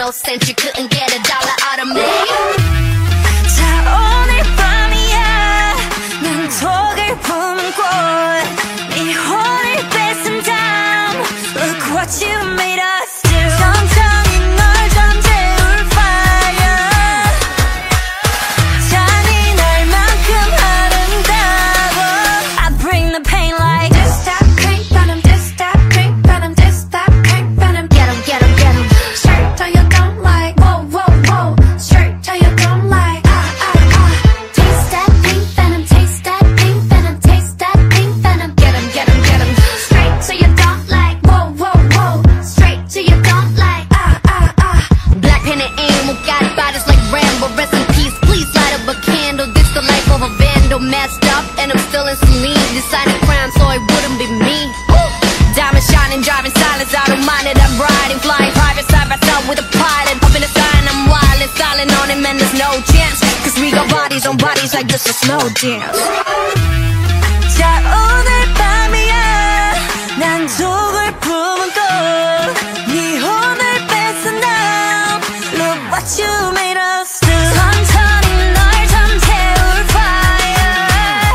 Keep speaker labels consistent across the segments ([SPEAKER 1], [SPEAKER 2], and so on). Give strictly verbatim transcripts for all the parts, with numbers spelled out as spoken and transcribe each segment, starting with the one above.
[SPEAKER 1] no sense. You couldn't get a dollar out of me.
[SPEAKER 2] 자 오늘 밤이야 난 독을 품은 꽃네 혼을 뺏은 다음 Look what you made us do. 천천히 널 좀 재울 fire. 잔인할 만큼 아름다워. I bring the pain like this that pink venom, this that pink venom, this that pink venom.
[SPEAKER 1] Get 'em, get 'em, get 'em.
[SPEAKER 2] Straight till you don't like, whoa, whoa, whoa. Straight till you don't like, ah, ah, ah.
[SPEAKER 1] Taste that pink venom, taste that pink venom, taste that pink venom. Get 'em, get 'em, get 'em.
[SPEAKER 2] Straight till you don't like, whoa, whoa, whoa. Straight till you don't like, ah, ah, ah.
[SPEAKER 1] Blackpink and aim, got bodies like Rambo. Rest in peace, please light up a candle. This the life of a vandal, messed up, and I'm still in saline. Decided crime, so it wouldn't be me. Woo! Diamond shining, driving silence, I don't mind it. I'm riding, flying private side by side with a pilot. Up in the sky and I'm wild and styling on him, and there's no chance. Cause we got bodies on bodies like this is slow dance.
[SPEAKER 2] 자 오늘 밤이야 난 독을 품은 꽃네 혼을 뺏은 다음 Look what you made us do. 천천히 널 좀 태울 fire.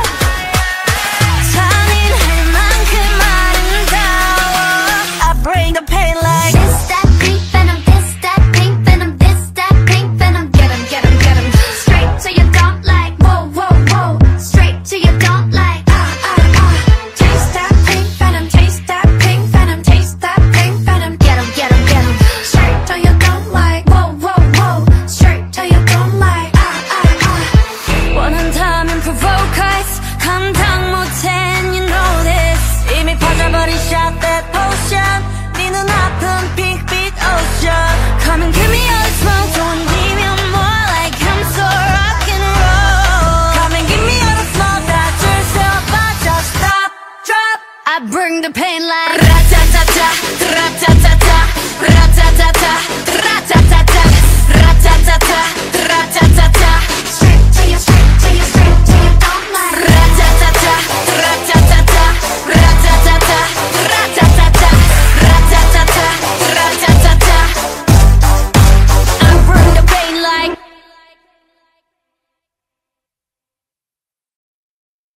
[SPEAKER 2] 잔인할 만큼 아름다워. I bring the pain like
[SPEAKER 1] This that pink venom, this that pink venom, this that pink venom. Get 'em, get 'em, get 'em.
[SPEAKER 2] straight till you don't like, whoa, whoa, whoa. Straight till you don't like, ah, ah, ah. Taste that pink venom, taste that pink venom, taste that pink venom.
[SPEAKER 1] Get 'em, get 'em, get 'em.
[SPEAKER 2] Straight till you don't like, whoa, whoa, whoa. Straight till you don't like, ah, ah, ah. 원한다면 provoke us. 감당 못해 and you know this. 이미 퍼져버린 shot that potion. 네 눈아픈 핑크빛 ocean. Come and